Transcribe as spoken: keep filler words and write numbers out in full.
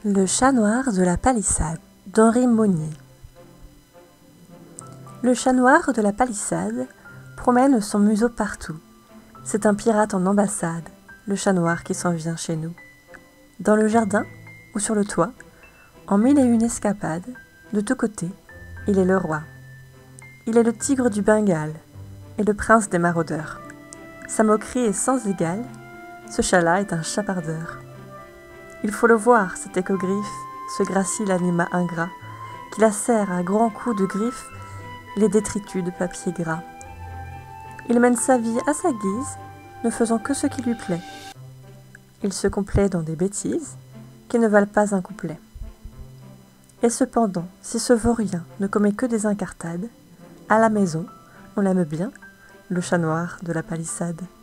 Le chat noir de la palissade d'Henri Monnier. Le chat noir de la palissade promène son museau partout. C'est un pirate en ambassade, le chat noir qui s'en vient chez nous. Dans le jardin ou sur le toit, en mille et une escapades, de tous côtés, il est le roi. Il est le tigre du Bengale et le prince des maraudeurs. Sa moquerie est sans égale, ce chat-là est un chapardeur. Il faut le voir, cet écogriffe, ce gracile animal ingrat, qui lacère à grands coups de griffes les détritus de papier gras. Il mène sa vie à sa guise, ne faisant que ce qui lui plaît. Il se complaît dans des bêtises qui ne valent pas un couplet. Et cependant, si ce vaurien ne commet que des incartades, à la maison, on l'aime bien, le chat noir de la palissade.